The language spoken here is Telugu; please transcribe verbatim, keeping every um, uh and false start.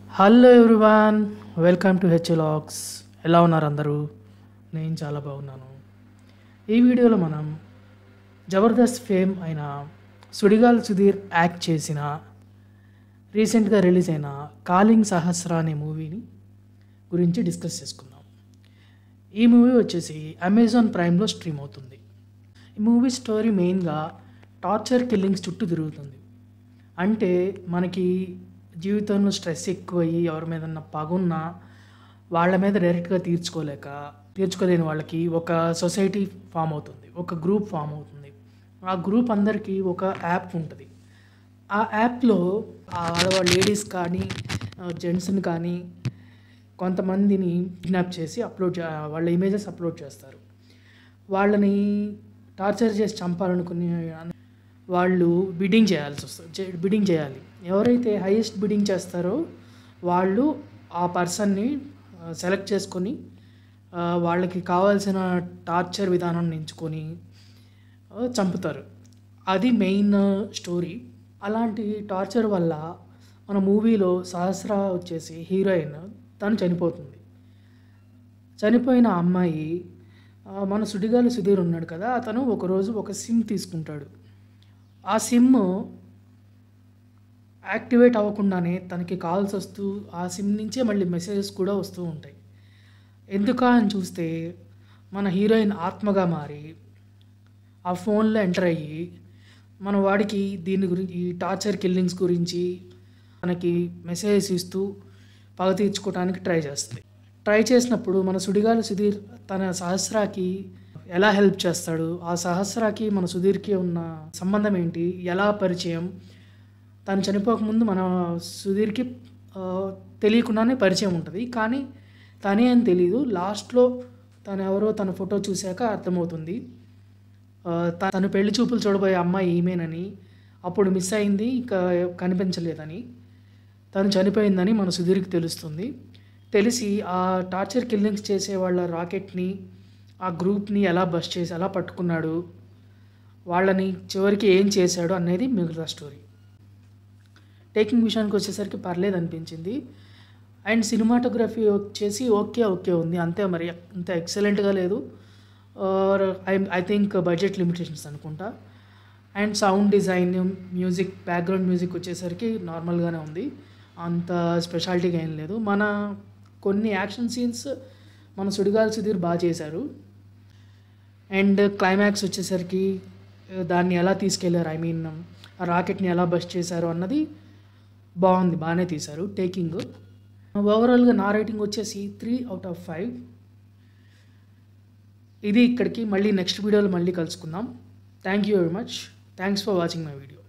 Hello everyone, welcome to H logs. ఎలా ఉన్నారు అందరూ? నేను చాలా బాగున్నాను. ఈ వీడియోలో మనం జబర్దస్త్ ఫేమ్ అయిన సుడిగాలి సుధీర్ యాక్ట్ చేసిన రీసెంట్గా రిలీజ్ అయిన కాలింగ్ సహస్ర అనే మూవీని గురించి డిస్కస్ చేసుకుందాం. ఈ మూవీ వచ్చేసి అమెజాన్ ప్రైమ్లో స్ట్రీమ్ అవుతుంది. ఈ మూవీ స్టోరీ మెయిన్గా టార్చర్ కిల్లింగ్స్ చుట్టూ తిరుగుతుంది. అంటే మనకి జీవితంలో స్ట్రెస్ ఎక్కువయ్యి ఎవరి మీద పగున్నా వాళ్ళ మీద డైరెక్ట్గా తీర్చుకోలేక తీర్చుకోలేని వాళ్ళకి ఒక సొసైటీ ఫామ్ అవుతుంది, ఒక గ్రూప్ ఫామ్ అవుతుంది. ఆ గ్రూప్ అందరికీ ఒక యాప్ ఉంటుంది. ఆ యాప్లో ఆడవాళ్ళ లేడీస్ కానీ జెంట్స్ని కానీ కొంతమందిని కిడ్నాప్ చేసి అప్లోడ్ చే వాళ్ళ ఇమేజెస్ అప్లోడ్ చేస్తారు. వాళ్ళని టార్చర్ చేసి చంపాలనుకుని వాళ్ళు బిడ్డింగ్ చేయాల్సి వస్తుంది బిడ్డింగ్ చేయాలి. ఎవరైతే హైయెస్ట్ బిడ్డింగ్ చేస్తారో వాళ్ళు ఆ పర్సన్ని సెలెక్ట్ చేసుకొని వాళ్ళకి కావాల్సిన టార్చర్ విధానాన్ని ఎంచుకొని చంపుతారు. అది మెయిన్ స్టోరీ. అలాంటి టార్చర్ వల్ల మన మూవీలో సహస్ర వచ్చేసి హీరోయిన్ తను చనిపోతుంది. చనిపోయిన అమ్మాయి మన సుడిగాలి సుధీర్ ఉన్నాడు కదా, అతను ఒకరోజు ఒక సిమ్ తీసుకుంటాడు. ఆ సిమ్ యాక్టివేట్ అవ్వకుండానే తనకి కాల్స్ వస్తూ ఆ సిమ్ నుంచే మళ్ళీ మెసేజెస్ కూడా వస్తూ ఉంటాయి. ఎందుకా అని చూస్తే మన హీరోయిన్ ఆత్మగా మారి ఆ ఫోన్లో ఎంటర్ అయ్యి మన వాడికి దీని గురించి ఈ టార్చర్ కిల్లింగ్స్ గురించి మనకి మెసేజెస్ ఇస్తూ పగ తీర్చుకోవడానికి ట్రై చేస్తుంది. ట్రై చేసినప్పుడు మన సుడిగాలి సుధీర్ తన సహస్రాకి ఎలా హెల్ప్ చేస్తాడు, ఆ సహస్రాకి మన సుధీర్కి ఉన్న సంబంధం ఏంటి, ఎలా పరిచయం, తను చనిపోకముందు మన సుధీర్కి తెలియకుండానే పరిచయం ఉంటుంది. కానీ తనే అని తెలియదు. లాస్ట్లో తను ఎవరో తన ఫోటో చూశాక అర్థమవుతుంది తను పెళ్లి చూపులు చూడబోయే అమ్మాయి ఈమెనని. అప్పుడు మిస్ అయింది, ఇంకా కనిపించలేదని, తను చనిపోయిందని మన సుధీర్కి తెలుస్తుంది. తెలిసి ఆ టార్చర్ కిల్లింగ్స్ చేసే వాళ్ళ రాకెట్ని ఆ గ్రూప్ని ఎలా బస్ చేసి ఎలా పట్టుకున్నాడు, వాళ్ళని చివరికి ఏం చేశాడు అనేది మిగతా స్టోరీ. టేకింగ్ విషయానికి వచ్చేసరికి పర్లేదు అనిపించింది. అండ్ సినిమాటోగ్రఫీ వచ్చేసి ఓకే ఓకే ఉంది, అంతే. మరి అంత ఎక్సలెంట్గా లేదు. I I think budget limitations అనుకుంటా. And sound design, music, background music వచ్చేసరికి నార్మల్గానే ఉంది, అంత స్పెషాలిటీగా ఏం లేదు. మన కొన్ని యాక్షన్ సీన్స్ మన సుడిగాలి సుధీర్ బాగా చేశారు. అండ్ క్లైమాక్స్ వచ్చేసరికి దాన్ని ఎలా తీసుకెళ్లారు, ఐ మీన్ ఆ రాకెట్ని ఎలా బస్ట్ చేశారు అన్నది బాగుంది, బాగానే తీశారు టేకింగ్. ఓవరాల్గా నా రేటింగ్ వచ్చేసి త్రీ అవుట్ ఆఫ్ ఫైవ్. ఇది ఇక్కడికి. మళ్ళీ నెక్స్ట్ వీడియోలో మళ్ళీ కలుసుకుందాం. Thank you very much. Thanks for watching my video.